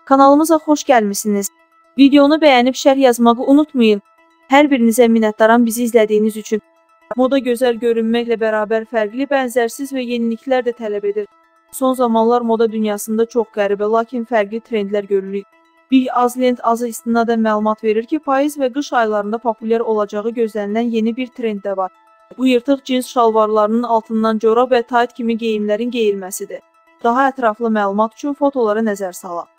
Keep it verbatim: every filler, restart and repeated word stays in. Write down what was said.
Kanalımıza xoş gəlmisiniz. Videonu bəyənib şərh yazmağı unutmayın. Hər birinizə minnətdaram bizi izlədiyiniz üçün. Moda gözəl görünməklə bərabər fərqli, bənzərsiz və yeniliklər də tələb edir. Son zamanlar moda dünyasında çox qəribə, lakin fərqli trendlər görürük. Bir az lent azı istinadən məlumat verir ki, payız və qış aylarında populyar olacağı gözlənilən yeni bir trend də var. Bu yırtıq cins şalvarlarının altından corab və tayt kimi geyimlərin geyilməsidir. Daha ətraflı məlumat üçün fotolara nəzər salaq.